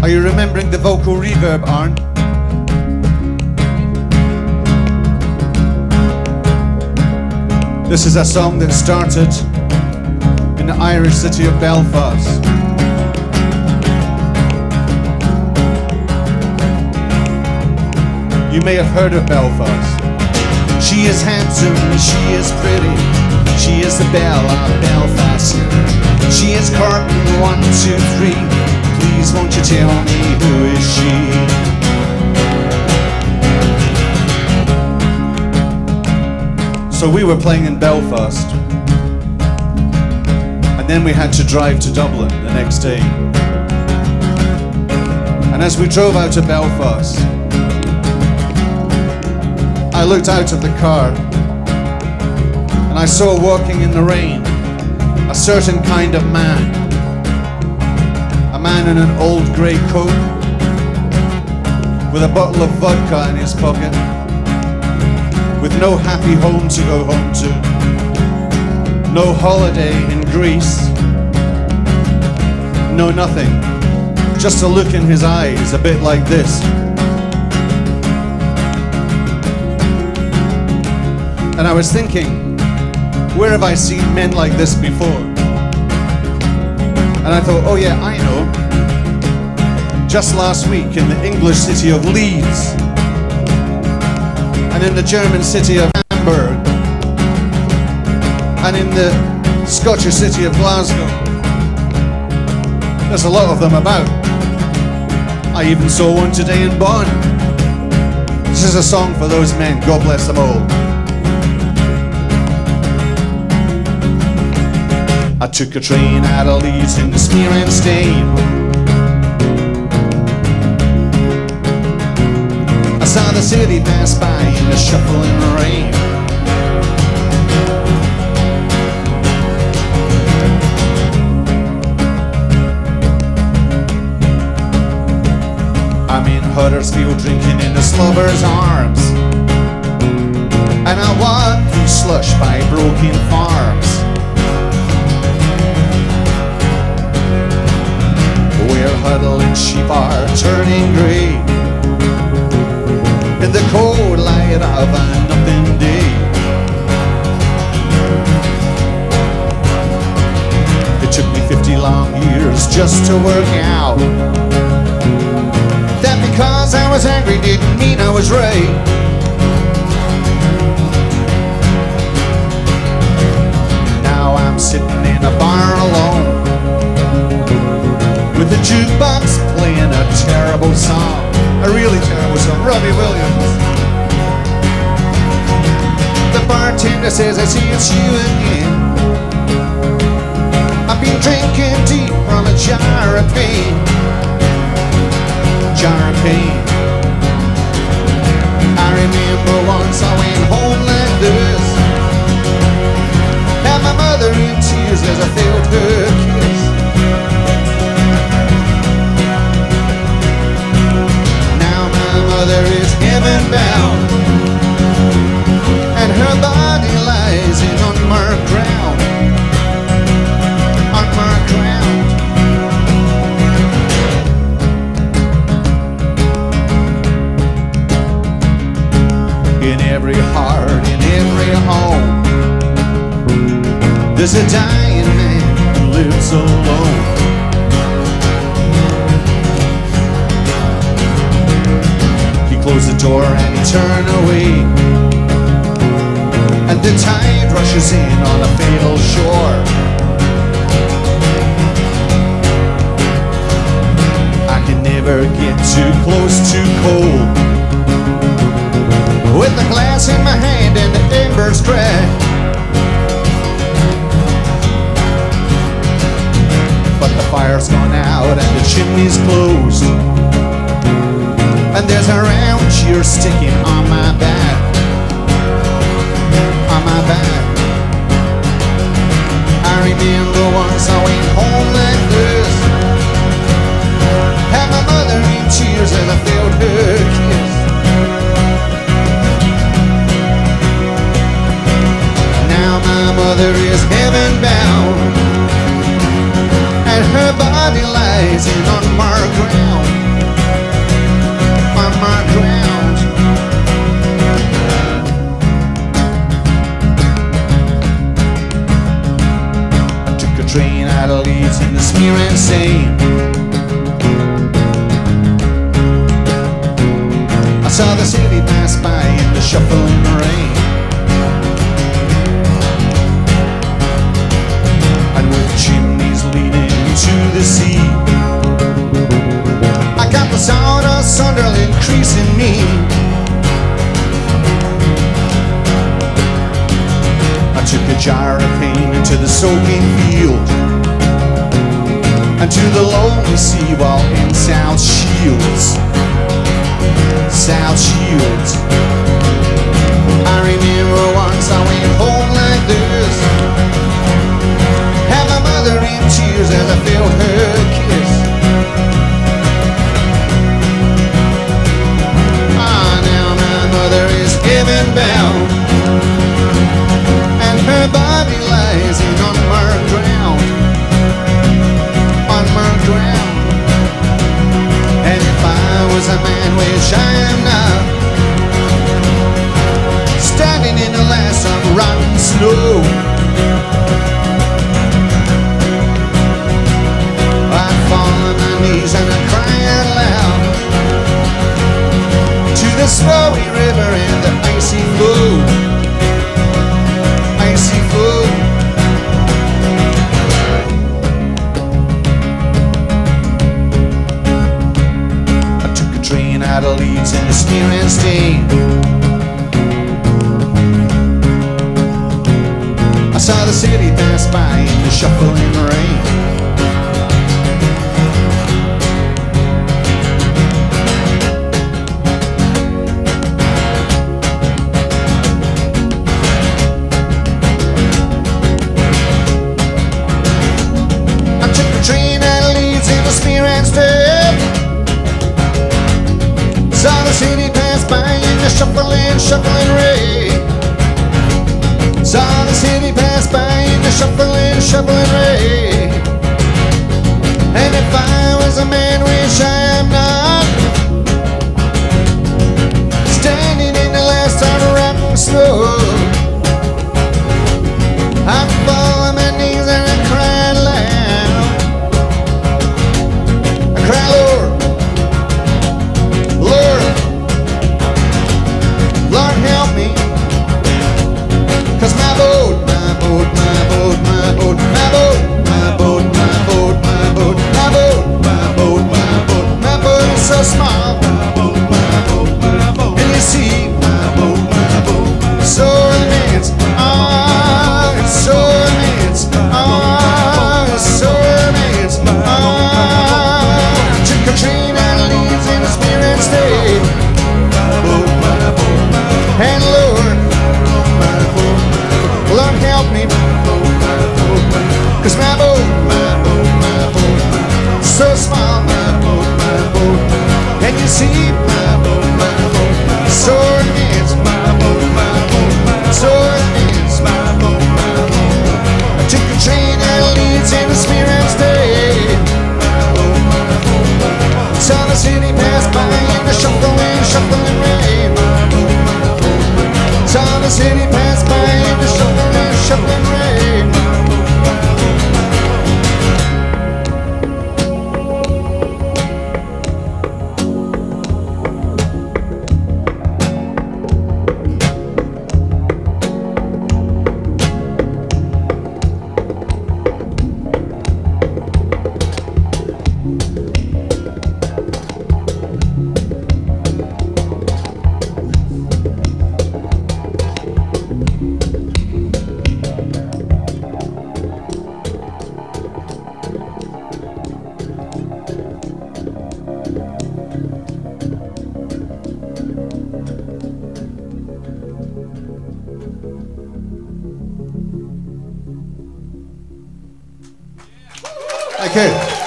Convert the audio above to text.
you remembering the vocal reverb, Arn? This is a song that started in the Irish city of Belfast. You may have heard of Belfast. She is handsome, she is pretty, she is the belle of Belfast. She is curtain 1, 2, 3. Please won't you tell me who is she? So we were playing in Belfast, and then we had to drive to Dublin the next day. And as we drove out of Belfast, I looked out of the car and I saw walking in the rain a certain kind of man. A man in an old grey coat with a bottle of vodka in his pocket, with no happy home to go home to, no holiday in Greece, no nothing, just a look in his eyes a bit like this. And I was thinking, where have I seen men like this before? And I thought, oh yeah, I know. Just last week in the English city of Leeds, and in the German city of Hamburg, and in the Scottish city of Glasgow. There's a lot of them about. I even saw one today in Bonn. This is a song for those men, God bless them all. I took a train out of Leeds in the smear and stain. I saw the city pass by in the shuffling rain. I'm in Huddersfield drinking in the slobber's arms, and I walk through slush by broken farms, where huddling sheep are turning grey in the cold light of a nothing day. It took me 50 long years just to work out that because I was angry didn't mean I was right. Now I'm sitting in a bar alone with the jukebox playing a terrible song, a really terrible song, Robbie Williams. The bartender says, I see it's you again. I've been drinking deep from a jar of pain. Jar of pain. I remember once I went home like this, had my mother in tears as I felt her kiss. Mother is heaven bound, and her body lies in unmarked ground, unmarked ground. In every heart, in every home, there's a dying man who lives alone. Close the door and turn away, and the tide rushes in on a fatal shore. I can never get too close, too cold, with the glass in my hand and the embers dry. But the fire's gone out and the chimney's closed, and there's a round cheer sticking on my back, on my back. I remember once I went home like this, had my mother in tears as I felt her kiss. Now my mother is heaven bound, and her body lies in unmarked ground. that leads into smear and stain. I saw the city pass by in the shuffling rain, and with chimneys leading to the sea, I got the sawdust Sunderland increasing me. I took a jar of pain into the soaking field, and to the lonely seawall in South Shields. South Shields. I remember once I went home like this, had my mother in tears as I felt her kiss. Ah, now my mother is heaven bound, and her body lies in unmarked ground. Unmarked ground. And if I was a man, which I am not, standing in the last of rotten snow, I'd fall on my knees and I'd cry out loud to the snowy river and the icy flow. Icy flow. Out of Leeds in the smear and stain. I saw the city pass by in the shuffling rain. I took the train out of Leeds in the smear and stain. Saw the city pass by in the shuffling rain. Saw the city pass by in the shuffling rain. And if I was a man, which I am not, standing in the last of rotten snow, I'd fall on my knees and I'd cry loud. I'd cry, Lord, Lord help me, 'cause my boat, my boat, my boat, my boat, my boat, my boat, my boat, my boat, my boat, my boat, my boat, my boat is so small. And you see, my boat, so immense, ah, it's so immense, ah, it's so immense, ah. I took a train out of Leeds in a smear and stayed. And Lord help me, 'cause my boat, so small, my boat, and you see, my boat, so immense, so immense, I took a train out of Leeds in the smear and stayed. Saw the city pass by in the shuffling rain. Saw the city pass by in the shuffling rain. Okay.